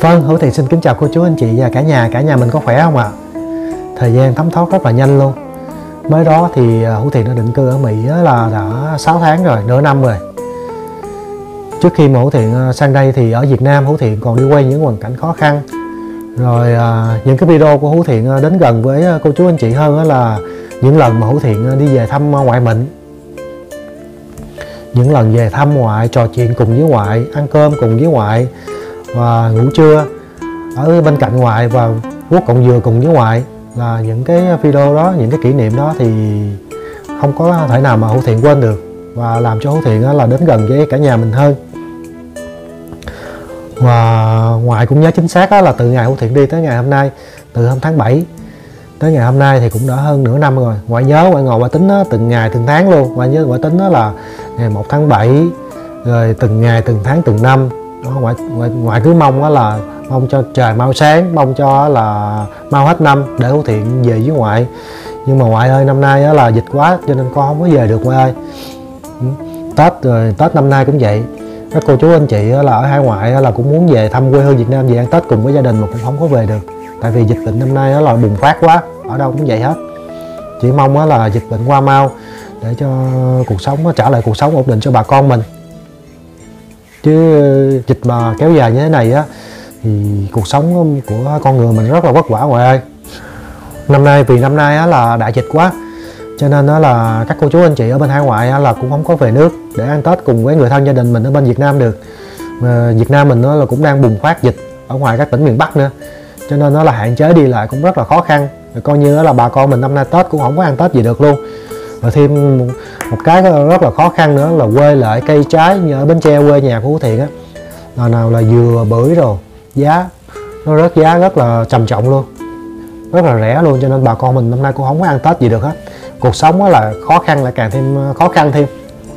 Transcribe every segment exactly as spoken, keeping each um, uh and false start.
Vâng, Hữu Thiện xin kính chào cô chú anh chị và cả nhà. Cả nhà mình có khỏe không ạ? Thời gian thấm thoát rất là nhanh luôn. Mới đó thì Hữu Thiện đã định cư ở Mỹ là đã sáu tháng rồi, nửa năm rồi. Trước khi mà Hữu Thiện sang đây thì ở Việt Nam Hữu Thiện còn đi quay những hoàn cảnh khó khăn. Rồi à, những cái video của Hữu Thiện đến gần với cô chú anh chị hơn là những lần mà Hữu Thiện đi về thăm ngoại mệnh. Những lần về thăm ngoại, trò chuyện cùng với ngoại, ăn cơm cùng với ngoại và ngủ trưa ở bên cạnh ngoại và vuốt cọng dừa cùng với ngoại, là những cái video đó, những cái kỷ niệm đó thì không có thể nào mà Hữu Thiện quên được, và làm cho Hữu Thiện là đến gần với cả nhà mình hơn. Và ngoại cũng nhớ chính xác là từ ngày Hữu Thiện đi tới ngày hôm nay, từ hôm tháng bảy tới ngày hôm nay thì cũng đã hơn nửa năm rồi. Ngoại nhớ, ngoại ngồi ngoại tính từng ngày từng tháng luôn. Ngoại nhớ ngoại tính là ngày một tháng bảy, rồi từng ngày từng tháng từng năm. Ngoại, ngoại, ngoại cứ mong là mong cho trời mau sáng, mong cho là mau hết năm để Hữu Thiện về với ngoại. Nhưng mà ngoại ơi, năm nay là dịch quá cho nên con không có về được ngoại ơi. Tết rồi, Tết năm nay cũng vậy. Các cô chú anh chị là ở hải ngoại là cũng muốn về thăm quê hương Việt Nam, về ăn Tết cùng với gia đình mà cũng không có về được. Tại vì dịch bệnh năm nay là bùng phát quá, ở đâu cũng vậy hết. Chỉ mong là dịch bệnh qua mau để cho cuộc sống trả lại cuộc sống ổn định cho bà con mình. Chứ dịch mà kéo dài như thế này á thì cuộc sống của con người mình rất là vất vả ngoại ơi. Năm nay vì năm nay á là đại dịch quá cho nên á là các cô chú anh chị ở bên hải ngoại á là cũng không có về nước để ăn Tết cùng với người thân gia đình mình ở bên Việt Nam được. Mà Việt Nam mình á là cũng đang bùng phát dịch ở ngoài các tỉnh miền Bắc nữa, cho nên nó là hạn chế đi lại cũng rất là khó khăn. Rồi coi như là bà con mình năm nay Tết cũng không có ăn Tết gì được luôn. Và thêm một cái rất là khó khăn nữa là quê lại cây trái như ở Bến Tre, quê nhà của Hữu Thiện á, là nào là dừa, bưởi rồi giá nó rớt giá rất là trầm trọng luôn, rất là rẻ luôn, cho nên bà con mình năm nay cũng không có ăn Tết gì được hết. Cuộc sống là khó khăn, lại càng thêm khó khăn thêm.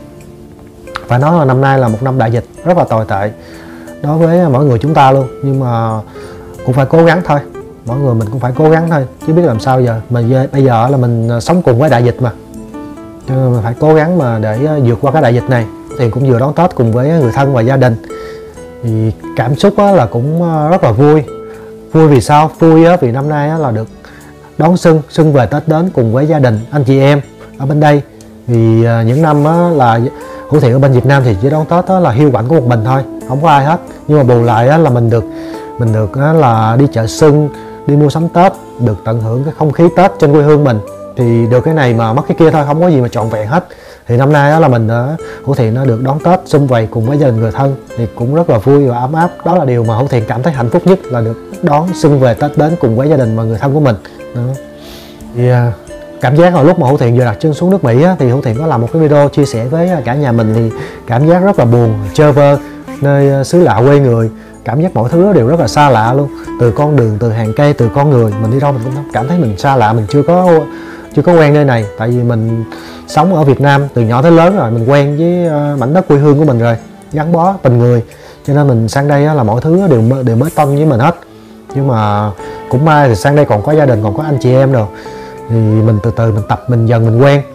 Phải nói là năm nay là một năm đại dịch rất là tồi tệ đối với mỗi người chúng ta luôn. Nhưng mà cũng phải cố gắng thôi, mỗi người mình cũng phải cố gắng thôi, chứ biết làm sao giờ. Mình bây giờ là mình sống cùng với đại dịch mà, cho nên mình phải cố gắng mà để vượt qua cái đại dịch này. Thì cũng vừa đón Tết cùng với người thân và gia đình, thì cảm xúc là cũng rất là vui. Vui vì sao? Vui vì năm nay là được đón xuân, xuân về Tết đến cùng với gia đình, anh chị em ở bên đây. Vì những năm là Hữu Thiện ở bên Việt Nam thì chỉ đón Tết là hiu quạnh của một mình thôi, không có ai hết. Nhưng mà bù lại là mình được mình được là đi chợ xuân, đi mua sắm Tết, được tận hưởng cái không khí Tết trên quê hương mình. Thì được cái này mà mất cái kia thôi, không có gì mà trọn vẹn hết. Thì năm nay là mình Hữu Thiện nó được đón Tết sum vầy cùng với gia đình người thân thì cũng rất là vui và ấm áp. Đó là điều mà Hữu Thiện cảm thấy hạnh phúc nhất, là được đón xuân về Tết đến cùng với gia đình và người thân của mình. Đó. Thì cảm giác hồi lúc mà Hữu Thiện vừa đặt chân xuống nước Mỹ á, thì Hữu Thiện có làm một cái video chia sẻ với cả nhà mình, thì cảm giác rất là buồn, chơ vơ, nơi xứ lạ quê người. Cảm giác mọi thứ đều rất là xa lạ luôn, từ con đường, từ hàng cây, từ con người. Mình đi đâu mình cũng cảm thấy mình xa lạ, mình chưa có chưa có quen nơi này. Tại vì mình sống ở Việt Nam từ nhỏ tới lớn rồi, mình quen với mảnh đất quê hương của mình rồi, gắn bó tình người, cho nên mình sang đây là mọi thứ đều đều mới toanh với mình hết. Nhưng mà cũng may thì sang đây còn có gia đình, còn có anh chị em rồi, thì mình từ từ mình tập, mình dần mình quen.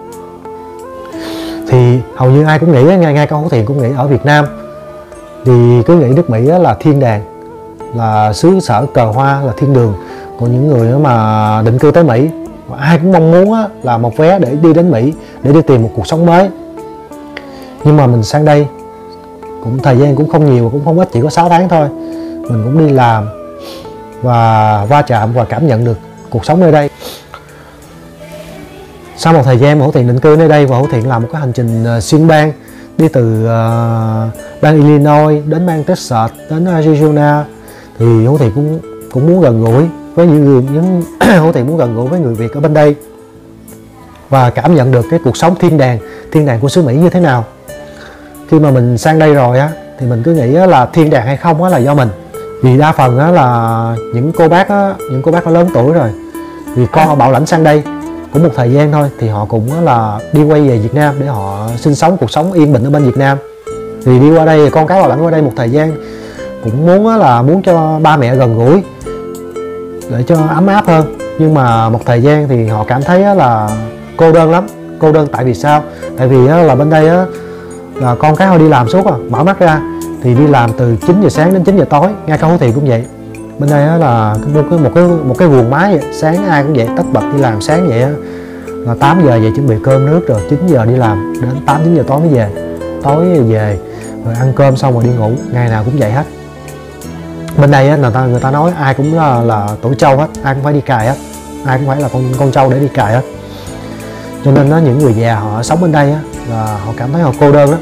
Thì hầu như ai cũng nghĩ, ngay ngay cả Hữu Thiện cũng nghĩ ở Việt Nam thì cứ nghĩ nước Mỹ là thiên đàng, là xứ sở cờ hoa, là thiên đường. Còn những người mà định cư tới Mỹ, ai cũng mong muốn là một vé để đi đến Mỹ, để đi tìm một cuộc sống mới. Nhưng mà mình sang đây cũng thời gian cũng không nhiều, cũng không ít, chỉ có sáu tháng thôi. Mình cũng đi làm và va chạm và cảm nhận được cuộc sống nơi đây. Sau một thời gian mà Hữu Thiện định cư nơi đây và Hữu Thiện làm một cái hành trình xuyên bang, đi từ uh, bang Illinois đến bang Texas đến Arizona, thì Hữu Thiện cũng cũng muốn gần gũi với những người, những Hữu Thiện muốn gần gũi với người Việt ở bên đây và cảm nhận được cái cuộc sống thiên đàng, thiên đàng của xứ Mỹ như thế nào. Khi mà mình sang đây rồi á, thì mình cứ nghĩ là thiên đàng hay không á là do mình. Vì đa phần á là những cô bác á, những cô bác đã lớn tuổi rồi, vì con họ bảo lãnh sang đây cũng một thời gian thôi, thì họ cũng là đi quay về Việt Nam để họ sinh sống cuộc sống yên bình ở bên Việt Nam. Thì đi qua đây, con cái bảo lãnh qua đây một thời gian cũng muốn là muốn cho ba mẹ gần gũi để cho ấm áp hơn. Nhưng mà một thời gian thì họ cảm thấy là cô đơn lắm. Cô đơn tại vì sao? Tại vì là bên đây là con cái họ đi làm suốt à, mở mắt ra thì đi làm từ chín giờ sáng đến chín giờ tối, ngay cả Hữu Thiện cũng vậy. Bên đây á, là một cái một cái một cái guồng máy vậy. Sáng ai cũng vậy, tất bật đi làm sáng vậy á, là tám giờ về chuẩn bị cơm nước rồi chín giờ đi làm đến tám chín giờ tối mới về. Tối về rồi ăn cơm xong rồi đi ngủ, ngày nào cũng vậy hết. Bên đây á, người ta người ta nói ai cũng là, là tuổi trâu hết, ai cũng phải đi cày hết, ai cũng phải là con con trâu để đi cày hết. Cho nên đó, những người già họ sống bên đây á, là họ cảm thấy họ cô đơn lắm.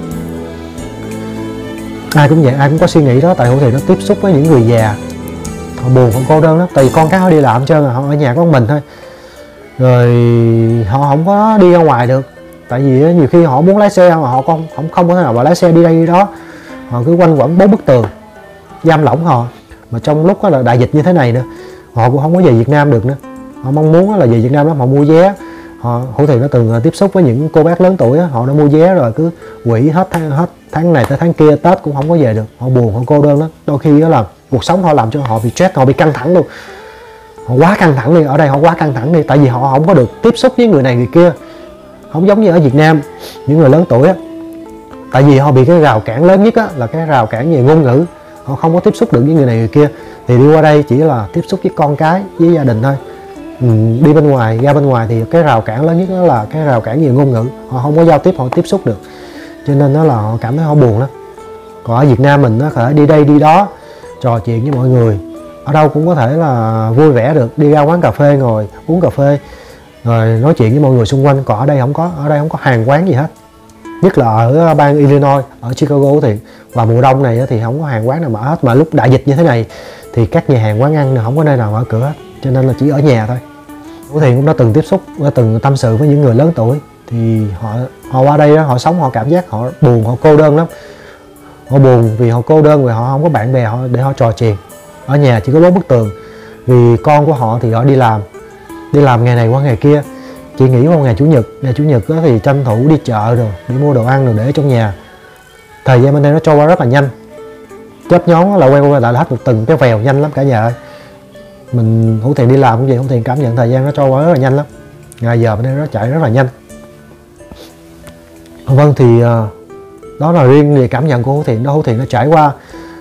Ai cũng vậy, ai cũng có suy nghĩ đó, tại Hữu Thiện nó tiếp xúc với những người già, họ buồn, họ cô đơn lắm, tại vì con cái họ đi làm hết trơn, họ ở nhà có mình thôi, rồi họ không có đi ra ngoài được, tại vì nhiều khi họ muốn lái xe mà họ không không không có thể nào mà lái xe đi đây đi đó, họ cứ quanh quẩn bốn bức tường giam lỏng họ. Mà trong lúc là đại dịch như thế này nữa, họ cũng không có về Việt Nam được nữa. Họ mong muốn là về Việt Nam đó, họ mua vé. Họ Hữu Thiện đã từng tiếp xúc với những cô bác lớn tuổi đó, họ đã mua vé rồi cứ quỵ hết tháng hết tháng này tới tháng kia, Tết cũng không có về được, họ buồn, họ cô đơn lắm. Đôi khi đó là cuộc sống họ làm cho họ bị stress, họ bị căng thẳng luôn, họ quá căng thẳng đi, ở đây họ quá căng thẳng đi, tại vì họ không có được tiếp xúc với người này người kia, không giống như ở Việt Nam những người lớn tuổi á. Tại vì họ bị cái rào cản lớn nhất á, là cái rào cản về ngôn ngữ, họ không có tiếp xúc được với người này người kia, thì đi qua đây chỉ là tiếp xúc với con cái, với gia đình thôi. Ừ, đi bên ngoài, ra bên ngoài thì cái rào cản lớn nhất đó là cái rào cản về ngôn ngữ, họ không có giao tiếp, họ tiếp xúc được, cho nên đó là họ cảm thấy họ buồn lắm. Còn ở Việt Nam mình nó có thể đi đây đi đó, trò chuyện với mọi người, ở đâu cũng có thể là vui vẻ được, đi ra quán cà phê ngồi uống cà phê rồi nói chuyện với mọi người xung quanh. Còn ở đây không có, ở đây không có hàng quán gì hết, nhất là ở bang Illinois, ở Chicago thì vào mùa đông này thì không có hàng quán nào mở hết, mà lúc đại dịch như thế này thì các nhà hàng quán ăn không có nơi nào mở cửa hết, cho nên là chỉ ở nhà thôi. Hữu Thiện cũng đã từng tiếp xúc, đã từng tâm sự với những người lớn tuổi, thì họ họ qua đây đó, họ sống họ cảm giác họ buồn, họ cô đơn lắm. Họ buồn vì họ cô đơn, vì họ không có bạn bè họ để họ trò chuyện, ở nhà chỉ có bốn bức tường. Vì con của họ thì họ đi làm đi làm ngày này qua ngày kia, chỉ nghỉ vào ngày chủ nhật. Ngày chủ nhật thì tranh thủ đi chợ rồi đi mua đồ ăn rồi để trong nhà. Thời gian bên đây nó trôi qua rất là nhanh, chớp nhón là quay qua lại là hết một từng cái vèo, nhanh lắm cả nhà ơi. Mình Hữu Thiện đi làm cũng vậy, Hữu Thiện cảm nhận thời gian nó trôi qua rất là nhanh lắm, ngày giờ bên đây nó chạy rất là nhanh. Vâng, thì đó là riêng về cảm nhận của Hữu Thiện đó. Hữu Thiện nó trải qua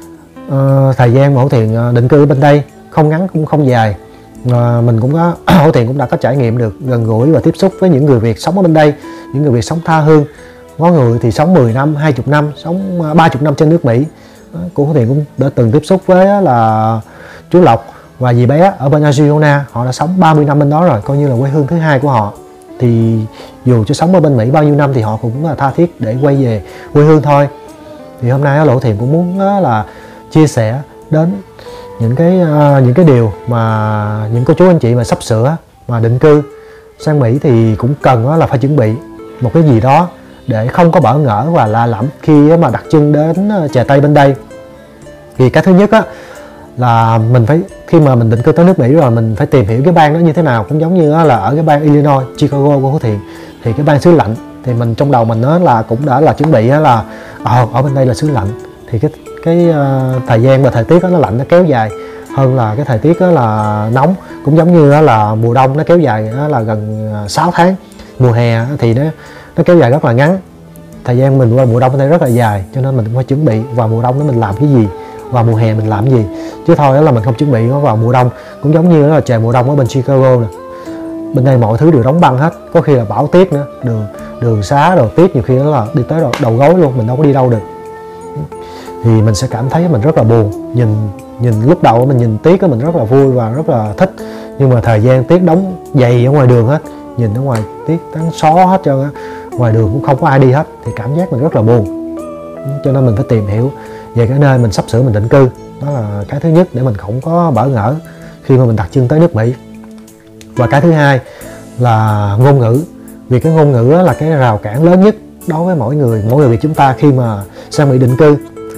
uh, thời gian mà Hữu Thiện định cư bên đây không ngắn cũng không dài. Uh, mình cũng có Hữu Thiện cũng đã có trải nghiệm được gần gũi và tiếp xúc với những người Việt sống ở bên đây, những người Việt sống tha hương. Có người thì sống mười năm, hai mươi năm, sống ba mươi năm trên nước Mỹ. Uh, của Hữu Thiện cũng đã từng tiếp xúc với là chú Lộc và dì bé ở bên Arizona, họ đã sống ba mươi năm bên đó rồi, coi như là quê hương thứ hai của họ. Thì dù cho sống ở bên Mỹ bao nhiêu năm thì họ cũng là tha thiết để quay về quê hương thôi. Thì hôm nay Hữu Thiện cũng muốn là chia sẻ đến những cái uh, những cái điều mà những cô chú anh chị mà sắp sửa mà định cư sang Mỹ thì cũng cần là phải chuẩn bị một cái gì đó để không có bỡ ngỡ và lạ lẫm khi mà đặt chân đến chè Tây bên đây. Thì cái thứ nhất á, là mình phải, khi mà mình định cư tới nước Mỹ rồi, mình phải tìm hiểu cái bang đó như thế nào. Cũng giống như là ở cái bang Illinois, Chicago của Hữu Thiện, thì cái bang xứ lạnh, thì mình trong đầu mình đó là cũng đã là chuẩn bị là ờ, ở bên đây là xứ lạnh, thì cái cái uh, thời gian và thời tiết đó, nó lạnh, nó kéo dài hơn là cái thời tiết đó là nóng. Cũng giống như đó là mùa đông nó kéo dài đó là gần sáu tháng, mùa hè thì nó nó kéo dài rất là ngắn. Thời gian mình qua mùa đông bên đây rất là dài, cho nên mình cũng phải chuẩn bị vào mùa đông đó mình làm cái gì, vào mùa hè mình làm gì, chứ thôi đó là mình không chuẩn bị nó vào mùa đông. Cũng giống như là trời mùa đông ở bên Chicago nè, bên đây mọi thứ đều đóng băng hết, có khi là bão tuyết nữa, đường đường xá đồ tuyết nhiều khi đó là đi tới đầu, đầu gối luôn, mình đâu có đi đâu được. Thì mình sẽ cảm thấy mình rất là buồn. Nhìn nhìn lúc đầu mình nhìn tuyết mình rất là vui và rất là thích, nhưng mà thời gian tuyết đóng dày ở ngoài đường hết, nhìn ở ngoài tuyết trắng xó hết trơn á, ngoài đường cũng không có ai đi hết, thì cảm giác mình rất là buồn. Cho nên mình phải tìm hiểu về cái nơi mình sắp sửa mình định cư, đó là cái thứ nhất để mình không có bỡ ngỡ khi mà mình đặt chân tới nước Mỹ. Và cái thứ hai là ngôn ngữ, vì cái ngôn ngữ là cái rào cản lớn nhất đối với mỗi người mỗi người Việt chúng ta khi mà sang Mỹ định cư.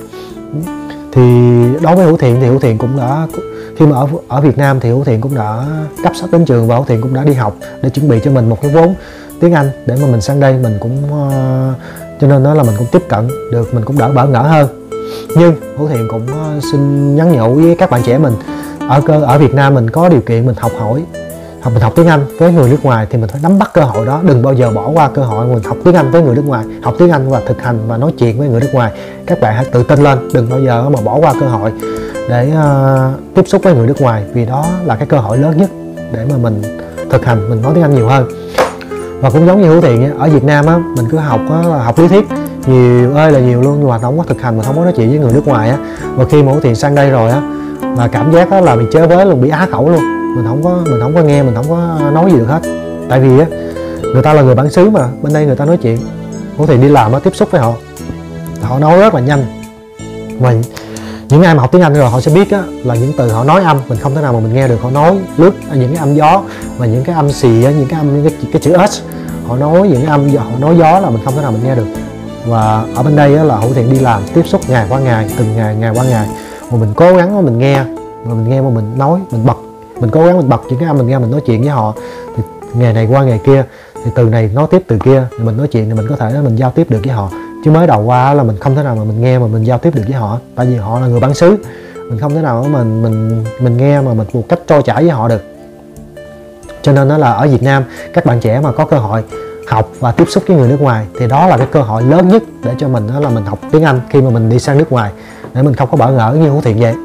Thì đối với Hữu Thiện thì Hữu Thiện cũng đã, khi mà ở ở Việt Nam thì Hữu Thiện cũng đã cấp sách đến trường và Hữu Thiện cũng đã đi học để chuẩn bị cho mình một cái vốn tiếng Anh để mà mình sang đây mình cũng uh, cho nên đó là mình cũng tiếp cận được, mình cũng đỡ bỡ ngỡ hơn. Nhưng Hữu Thiện cũng uh, xin nhắn nhủ với các bạn trẻ mình ở cơ ở Việt Nam mình có điều kiện mình học hỏi học mình học tiếng Anh với người nước ngoài thì mình phải nắm bắt cơ hội đó, đừng bao giờ bỏ qua cơ hội mình học tiếng Anh với người nước ngoài. Học tiếng Anh và thực hành và nói chuyện với người nước ngoài, các bạn hãy tự tin lên, đừng bao giờ mà bỏ qua cơ hội để uh, tiếp xúc với người nước ngoài, vì đó là cái cơ hội lớn nhất để mà mình thực hành, mình nói tiếng Anh nhiều hơn. Và cũng giống như Hữu Thiện ở Việt Nam á, mình cứ học á, học lý thuyết nhiều ơi là nhiều luôn, nhưng mà không có thực hành, mình không có nói chuyện với người nước ngoài á. Và khi mà Hữu Thiện sang đây rồi á, là cảm giác á, là bị chế với luôn, bị á khẩu luôn, mình không có mình không có nghe, mình không có nói gì được hết. Tại vì á, người ta là người bản xứ mà, bên đây người ta nói chuyện. Hữu Thiện đi làm á, tiếp xúc với họ, họ nói rất là nhanh. Và những ai mà học tiếng Anh rồi họ sẽ biết á, là những từ họ nói âm mình không thể nào mà mình nghe được. Họ nói lướt những cái âm gió và những cái âm xì á, những cái âm những cái, cái chữ S, họ nói những cái âm họ nói gió là mình không thể nào mình nghe được. Và ở bên đây á, là Hữu Thiện đi làm tiếp xúc ngày qua ngày, từng ngày ngày qua ngày, mà mình cố gắng mình nghe, mà mình nghe mà mình nói, mình bật, mình cố gắng mình bật những cái âm mình nghe, mình nói chuyện với họ. Thì ngày này qua ngày kia thì từ này nói tiếp từ kia, thì mình nói chuyện thì mình có thể mình giao tiếp được với họ. Chứ mới đầu qua là mình không thể nào mà mình nghe mà mình giao tiếp được với họ, tại vì họ là người bản xứ, mình không thể nào mà mình mình mình nghe mà mình một cách trôi chảy với họ được. Cho nên đó là ở Việt Nam, các bạn trẻ mà có cơ hội học và tiếp xúc với người nước ngoài thì đó là cái cơ hội lớn nhất để cho mình, đó là mình học tiếng Anh khi mà mình đi sang nước ngoài, để mình không có bỡ ngỡ như Hữu Thiện vậy.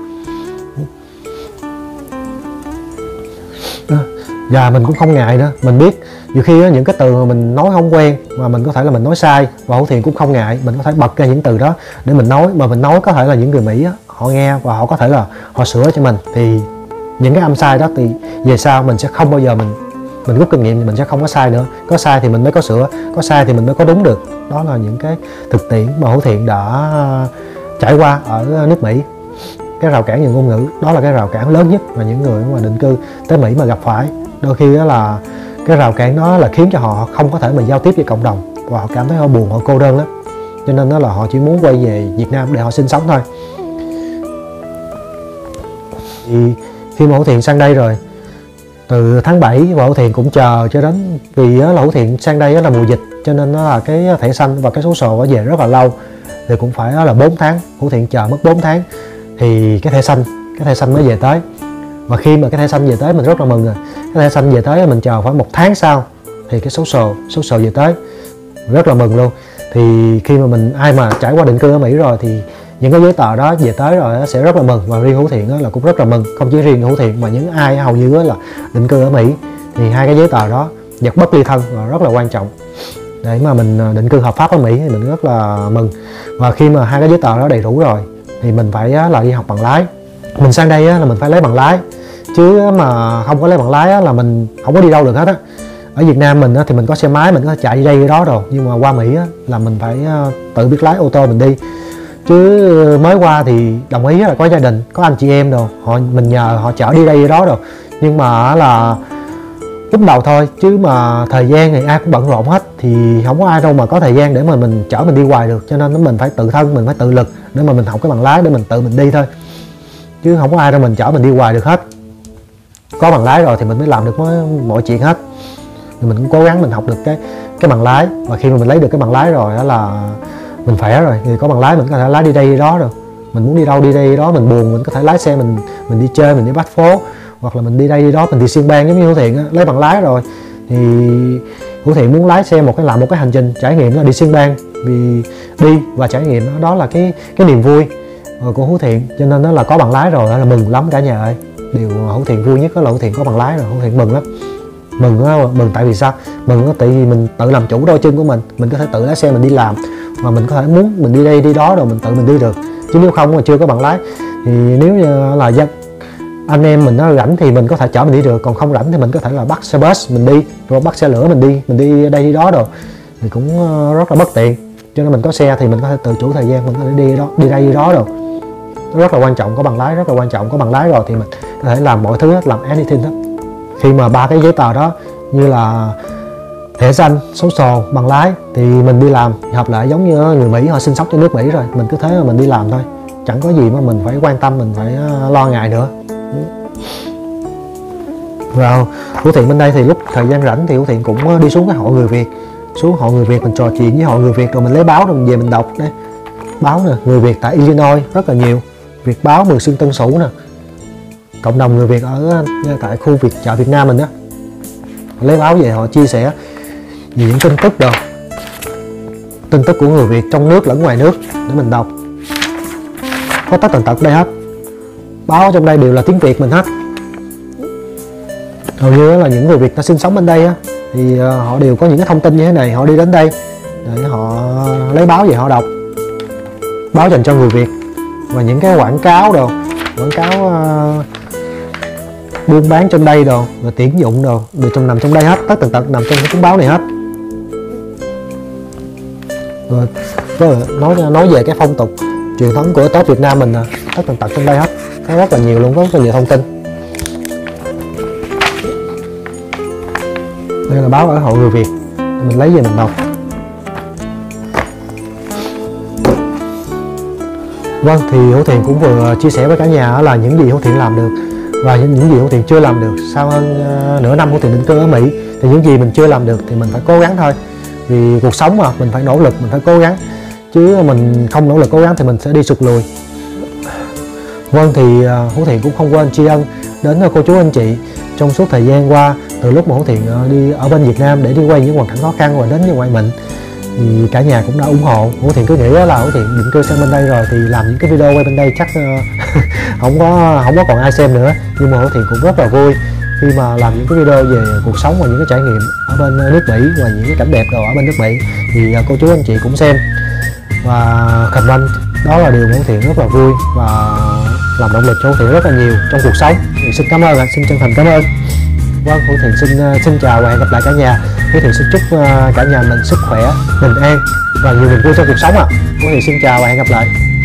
Và mình cũng không ngại nữa, mình biết nhiều khi những cái từ mà mình nói không quen mà mình có thể là mình nói sai, và Hữu Thiện cũng không ngại, mình có thể bật ra những từ đó để mình nói, mà mình nói có thể là những người Mỹ á, họ nghe và họ có thể là họ sửa cho mình. Thì những cái âm sai đó thì về sau mình sẽ không bao giờ mình mình rút kinh nghiệm thì mình sẽ không có sai nữa. Có sai thì mình mới có sửa, có sai thì mình mới có đúng được. Đó là những cái thực tiễn mà Hữu Thiện đã trải qua ở nước Mỹ. Cái rào cản về ngôn ngữ đó là cái rào cản lớn nhất mà những người mà định cư tới Mỹ mà gặp phải. Đôi khi đó là cái rào cản đó là khiến cho họ không có thể mà giao tiếp với cộng đồng, và họ cảm thấy họ buồn, họ cô đơn lắm. Cho nên đó là họ chỉ muốn quay về Việt Nam để họ sinh sống thôi. Thì khi mà Hữu Thiện sang đây rồi, từ tháng bảy và Hữu Thiện cũng chờ cho đến, vì là Hữu Thiện sang đây là mùa dịch, cho nên nó là cái thẻ xanh và cái số sổ về rất là lâu, thì cũng phải là bốn tháng. Hữu Thiện chờ mất bốn tháng thì cái thẻ xanh cái thẻ xanh mới về tới. Và khi mà cái thẻ xanh về tới mình rất là mừng rồi. Cái thẻ xanh về tới mình chờ khoảng một tháng sau thì cái số sổ số sổ về tới, rất là mừng luôn. Thì khi mà mình ai mà trải qua định cư ở Mỹ rồi thì những cái giấy tờ đó về tới rồi sẽ rất là mừng. Và riêng Hữu Thiện là cũng rất là mừng, không chỉ riêng Hữu Thiện mà những ai hầu như là định cư ở Mỹ thì hai cái giấy tờ đó vật bất ly thân và rất là quan trọng để mà mình định cư hợp pháp ở Mỹ, thì mình rất là mừng. Và khi mà hai cái giấy tờ đó đầy đủ rồi thì mình phải là đi học bằng lái. Mình sang đây là mình phải lấy bằng lái, chứ mà không có lấy bằng lái là mình không có đi đâu được hết á. Ở Việt Nam mình thì mình có xe máy, mình có thể chạy đi đây đi đó rồi, nhưng mà qua Mỹ là mình phải tự biết lái ô tô mình đi. Chứ mới qua thì đồng ý là có gia đình, có anh chị em đồ, họ mình nhờ họ chở đi đây đi đó rồi, nhưng mà là lúc đầu thôi, chứ mà thời gian thì ai cũng bận rộn hết, thì không có ai đâu mà có thời gian để mà mình chở mình đi hoài được. Cho nên mình phải tự thân, mình phải tự lực để mà mình học cái bằng lái để mình tự mình đi thôi, chứ không có ai đâu mình chở mình đi hoài được hết. Có bằng lái rồi thì mình mới làm được mọi, mọi chuyện hết. Thì mình cũng cố gắng mình học được cái cái bằng lái, và khi mà mình lấy được cái bằng lái rồi đó là mình khỏe rồi, thì có bằng lái mình có thể lái đi đây đi đó rồi. Mình muốn đi đâu đi đây đi đó, mình buồn mình có thể lái xe mình mình đi chơi, mình đi bắt phố, hoặc là mình đi đây đi đó, mình đi xuyên bang giống như Hữu Thiện á. Lấy bằng lái rồi thì Hữu Thiện muốn lái xe một cái làm một cái hành trình trải nghiệm là đi xuyên bang, vì đi và trải nghiệm đó, đó là cái cái niềm vui của Hữu Thiện. Cho nên nó là có bằng lái rồi đó là mừng lắm cả nhà ơi. Điều Hữu Thiện vui nhất đó là Hữu Thiện có bằng lái rồi, Hữu Thiện mừng lắm. Mừng đó, mừng tại vì sao? Mừng đó tại vì mình tự làm chủ đôi chân của mình, mình có thể tự lái xe mình đi làm, và mình có thể muốn mình đi đây đi đó rồi mình tự mình đi được. Chứ nếu không mà chưa có bằng lái thì nếu như là dân anh em mình nó rảnh thì mình có thể chở mình đi được, còn không rảnh thì mình có thể là bắt xe bus mình đi, rồi bắt xe lửa mình đi, mình đi đây đi đó rồi thì cũng rất là bất tiện. Cho nên mình có xe thì mình có thể tự chủ thời gian, mình có thể đi đó đi đây đi đó rồi. Rất là quan trọng, có bằng lái rất là quan trọng. Có bằng lái rồi thì mình có thể làm mọi thứ hết, làm anything hết. Khi mà ba cái giấy tờ đó như là thẻ xanh, số sổ, bằng lái thì mình đi làm hợp lại giống như người Mỹ họ sinh sống trên nước Mỹ rồi, mình cứ thế mà mình đi làm thôi, chẳng có gì mà mình phải quan tâm, mình phải lo ngại nữa. Và Hữu Thiện bên đây thì lúc thời gian rảnh thì Hữu Thiện cũng đi xuống cái hội người Việt, xuống hội người Việt mình trò chuyện với hội người Việt, rồi mình lấy báo rồi mình về mình đọc đấy. Báo nè, người Việt tại Illinois rất là nhiều, Việt báo Mường Xuyên Tân Sửu nè, cộng đồng người Việt ở tại khu Việt chợ Việt Nam mình đó lấy báo về họ chia sẻ về những tin tức đâu, tin tức của người Việt trong nước lẫn ngoài nước để mình đọc. Có tất tần tật đây hết, báo trong đây đều là tiếng Việt mình hết. Hầu như là những người Việt ta sinh sống bên đây á, thì họ đều có những cái thông tin như thế này, họ đi đến đây để họ lấy báo về họ đọc, báo dành cho người Việt. Và những cái quảng cáo đồ, quảng cáo uh, buôn bán trong đây đồ, rồi tuyển dụng đồ đều trong nằm trong đây hết, tất tần tật nằm trong cái cuốn báo này hết. Rồi, rồi nói nói về cái phong tục truyền thống của Tết Việt Nam mình nè, tất tần tật trong đây hết, có rất là nhiều luôn, có rất là nhiều thông tin. Đây là báo ở Hội Người Việt, mình lấy về mình đọc. Vâng, thì Hữu Thiện cũng vừa chia sẻ với cả nhà là những gì Hữu Thiện làm được và những, những gì Hữu Thiện chưa làm được. Sau hơn uh, nửa năm Hữu Thiện định cư ở Mỹ thì những gì mình chưa làm được thì mình phải cố gắng thôi. Vì cuộc sống mà, mình phải nỗ lực, mình phải cố gắng. Chứ mình không nỗ lực cố gắng thì mình sẽ đi sụt lùi. Vâng, thì uh, Hữu Thiện cũng không quên tri ân đến cô chú anh chị trong suốt thời gian qua, từ lúc mà Hữu Thiện uh, đi ở bên Việt Nam để đi quay những hoàn cảnh khó khăn và đến như ngoại mệnh, thì cả nhà cũng đã ủng hộ. Hữu Thiện cứ nghĩ là Hữu Thiện định cư sang bên đây rồi thì làm những cái video quay bên đây chắc uh, không có không có còn ai xem nữa. Nhưng mà Hữu Thiện cũng rất là vui khi mà làm những cái video về cuộc sống và những cái trải nghiệm ở bên nước Mỹ và những cái cảnh đẹp đồ ở bên nước Mỹ, thì uh, cô chú anh chị cũng xem và comment. Đó là điều Hữu Thiện rất là vui và làm động lực cho Hữu Thiện rất là nhiều trong cuộc sống. Thì xin cảm ơn, xin chân thành cảm ơn. Vâng, Hữu Thiện xin xin chào và hẹn gặp lại cả nhà. Hữu Thiện xin chúc cả nhà mình sức khỏe, bình an và nhiều niềm vui trong cuộc sống ạ. À. Hữu Thiện xin chào và hẹn gặp lại.